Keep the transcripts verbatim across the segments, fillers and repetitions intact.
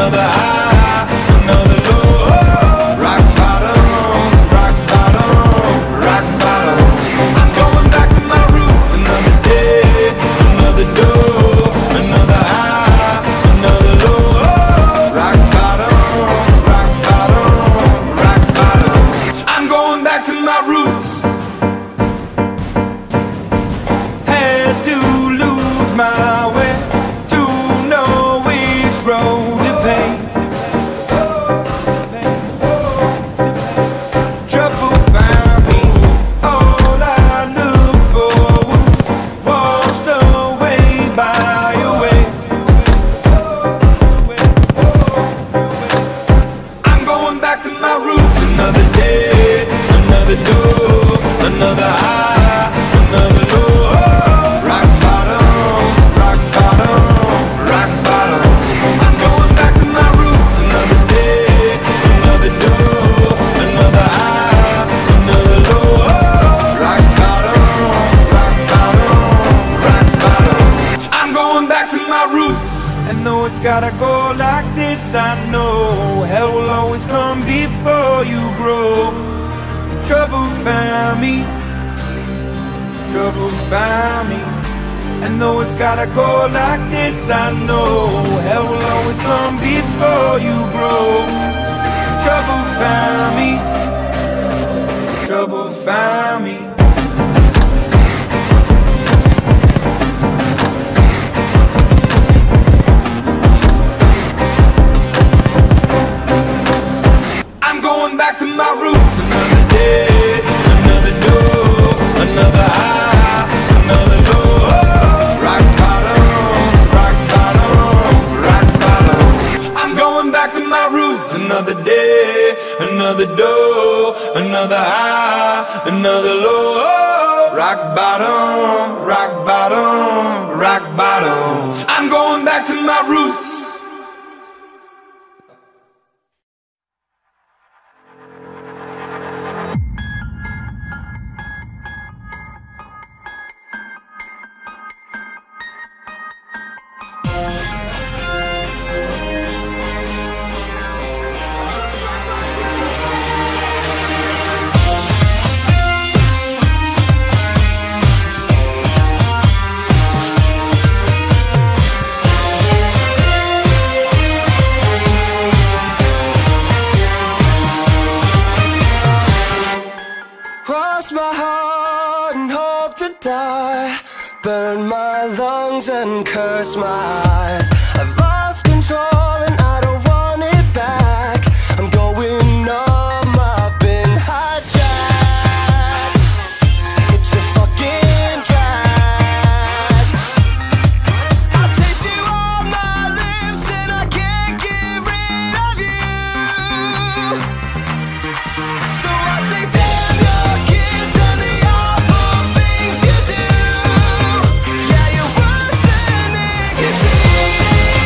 another high, another low. Rock bottom, rock bottom, rock bottom. I'm going back to my roots. Another day, another door, another high, another low. Rock bottom, rock bottom, rock bottom. I'm going back to my roots. Had to lose my way to know which road to paint. Trouble found me, all I looked for was washed away by a wave. I'm going back to my roots. Another day, another door, another high, another low. Rock bottom, rock bottom, rock bottom. I'm going back to my roots. Another day, another door, another high, another low. Rock bottom, rock bottom, rock bottom. I'm going back to my roots. And though it's gotta go like this, I know hell will always come before you grow. Trouble found me, trouble found me. And though it's gotta go like this, I know hell will always come before you grow. Trouble found me, trouble found me. I'm going back to my roots. Another day, another door, another high, another low. Rock bottom, rock bottom, rock bottom. I'm going back to my roots. Another day, another door, another high, another low. Rock bottom, rock bottom, rock bottom. I'm going back to my roots. Cross my heart and hope to die. Burn my lungs and curse my eyes. I've lost control and I don't want it back. I'm going numb, I've been hijacked. It's a fucking drag. I taste you on my lips and I can't get rid of you. So I say damn your kiss and the awful things you do. Yeah, you're worse than nicotine.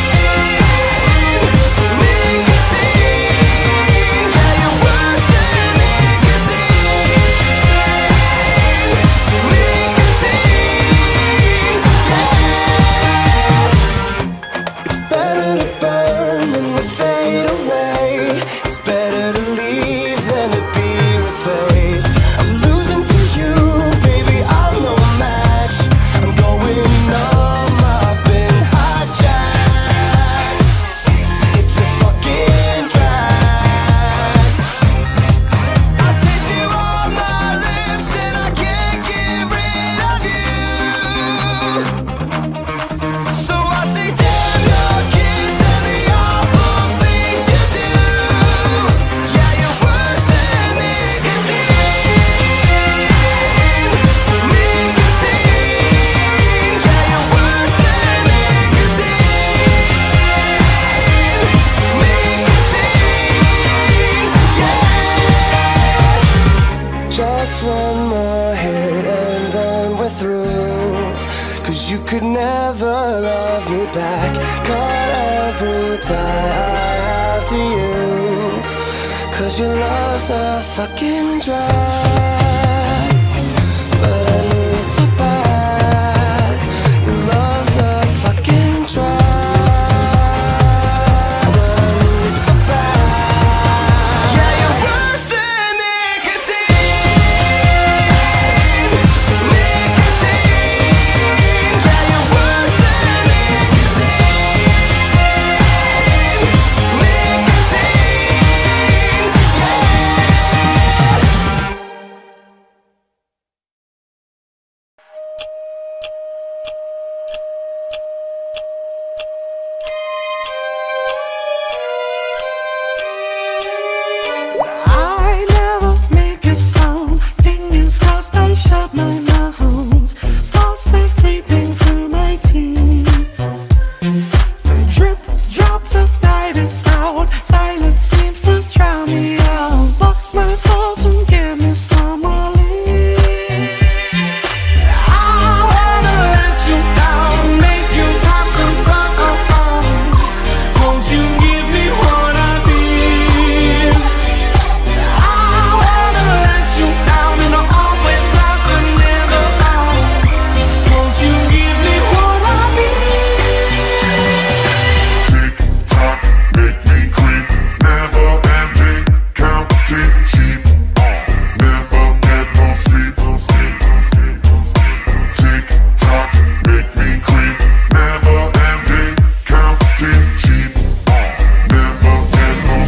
could never love me back. Caught every tie I have to you, 'cause your love's a fucking drag. But I need it so bad. Your love's a fucking drag. But I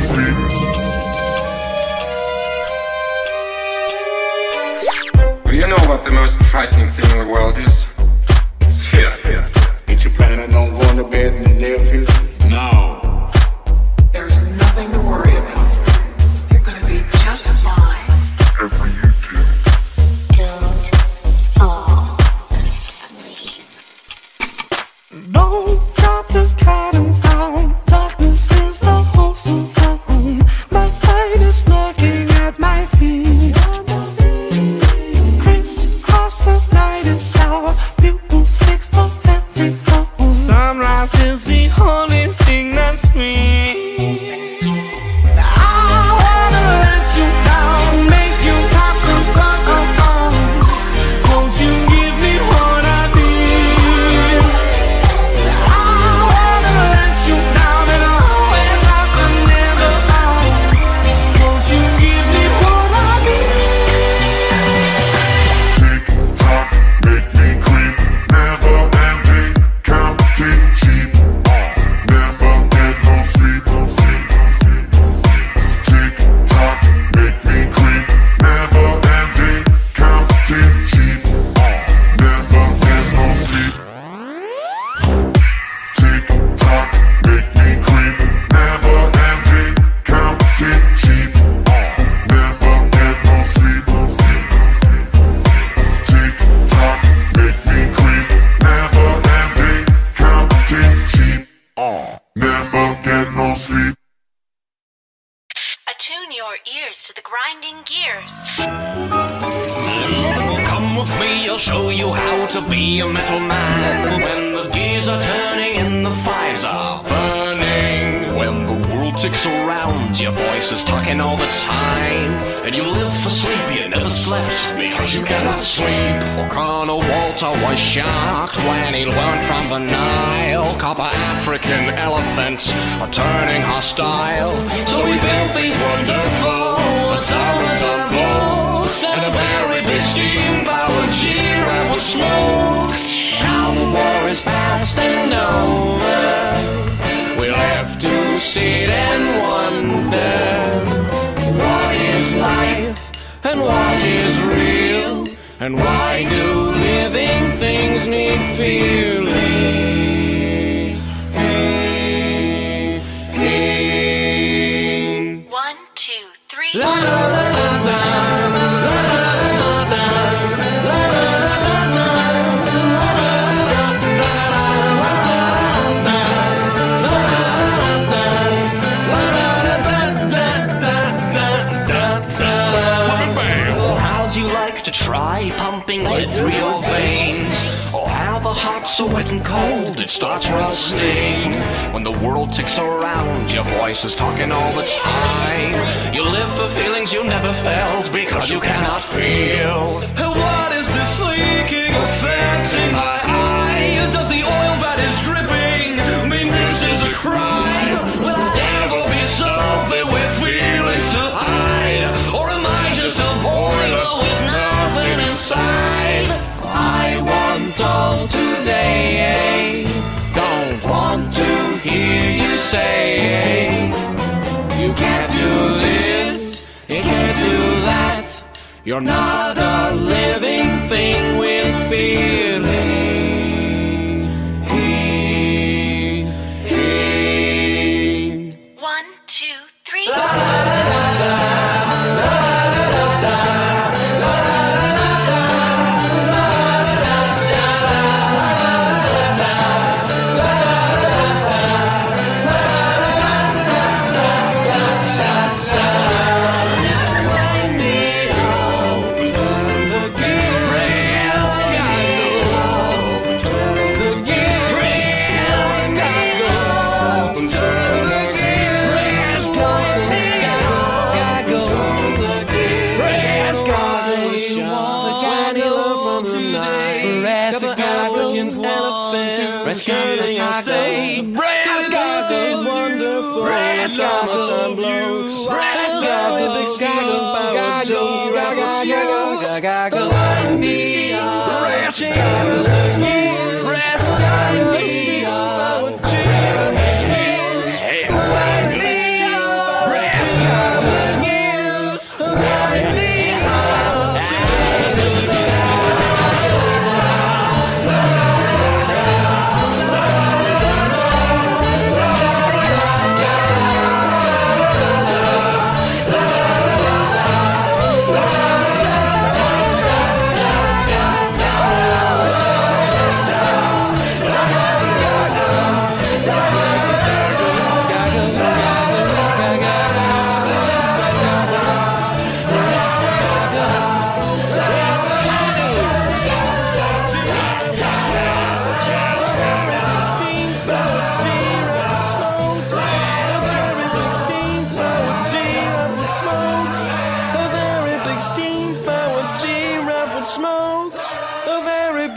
sleep. You know what the most frightening thing in the world is? It's fear. fear. Ain't you planning on going to bed in the near future? No. There is nothing to worry about. You're gonna be just fine. And for you too. Don't fall asleep. Don't drop the curtains down. Darkness is the wholesome home. My mind is looking at my feet. Crisscross the night is our pupils fixed on every hole. Sunrise is the only thing that's sweet. I wanna let you down, make you pass and turn on. Won't you give me what I need? I wanna let you down and always last and never found. Won't you give me what I need? Tick tock, make me creep. Never ending, counting cheap. Never get no sleep. Tick tock, make me creep. Never ending, counting cheap. Never get no sleep. Tick tock, make me creep. Never ending, counting cheap. Never get no sleep. Tick tock, make me creep. Never ending, counting cheap. Never get no sleep. Attune your ears to the grinding gears. Come with me, I'll show you how to be a metal man. When the gears are turning and the fires are burning, when the world ticks around, your voice is talking all the time, and you live for sleep, you never slept because you cannot sleep. O'Connor Walter was shocked when he learned from the Nile copper African elephants are turning hostile. So he built these wonderful atoms and boats and a very big steam-powered Giraffe with smoke. Now the war is past and over, we'll have to sit and wonder what is life and what is real, and why do living things need feeling? One, two, three. La la la la la, la la la la la, la how'd you like to try pumping lead through your veins? Or have a heart so wet and cold it starts rusting? When the world ticks around, your voice is talking all the time. You live for feelings you never felt because you cannot feel. What is this leaking effect in my eye? Does the oil that is dripping mean this is a crime? Will I ever be something with feelings to hide? Or am I just a boiler with nothing inside? I want all today. Don't want to hear you say you can't do this, you can't do that. You're not a living thing with feeling. One, two, three. La la la la la, la la la la, la la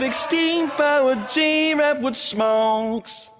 sixteen powered Giraffe with smokes.